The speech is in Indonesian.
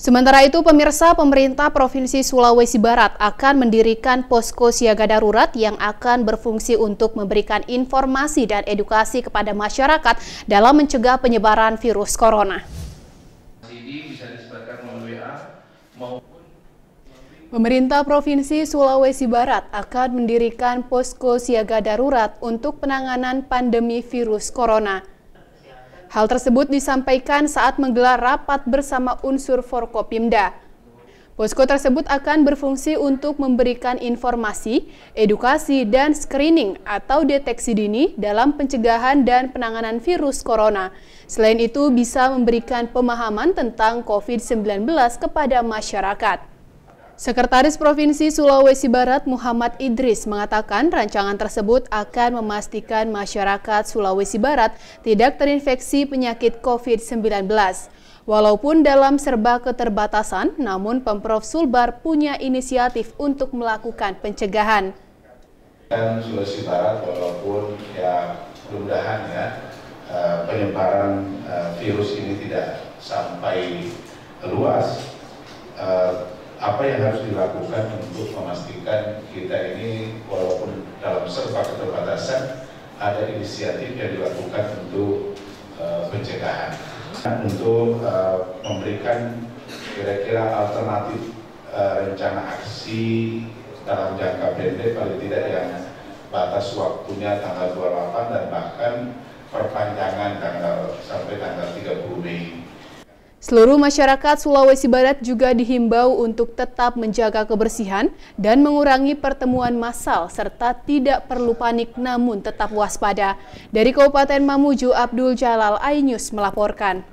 Sementara itu, pemirsa, pemerintah Provinsi Sulawesi Barat akan mendirikan posko siaga darurat yang akan berfungsi untuk memberikan informasi dan edukasi kepada masyarakat dalam mencegah penyebaran virus corona. Pemerintah Provinsi Sulawesi Barat akan mendirikan posko siaga darurat untuk penanganan pandemi virus corona. Hal tersebut disampaikan saat menggelar rapat bersama unsur Forkopimda. Posko tersebut akan berfungsi untuk memberikan informasi, edukasi, dan screening atau deteksi dini dalam pencegahan dan penanganan virus corona. Selain itu, bisa memberikan pemahaman tentang COVID-19 kepada masyarakat. Sekretaris Provinsi Sulawesi Barat Muhammad Idris mengatakan rancangan tersebut akan memastikan masyarakat Sulawesi Barat tidak terinfeksi penyakit COVID-19. Walaupun dalam serba keterbatasan, namun Pemprov Sulbar punya inisiatif untuk melakukan pencegahan. Dan Sulawesi Barat walaupun mudah-mudahan penyebaran virus ini tidak sampai luas, apa yang harus dilakukan untuk memastikan kita ini walaupun dalam serba keterbatasan ada inisiatif yang dilakukan untuk pencegahan, untuk memberikan kira-kira alternatif rencana aksi dalam jangka pendek paling tidak yang batas waktunya tanggal 28 dan bahkan perpanjangan sampai tanggal 30 Mei. Seluruh masyarakat Sulawesi Barat juga dihimbau untuk tetap menjaga kebersihan dan mengurangi pertemuan massal serta tidak perlu panik namun tetap waspada. Dari Kabupaten Mamuju, Abdul Jalal, iNews melaporkan.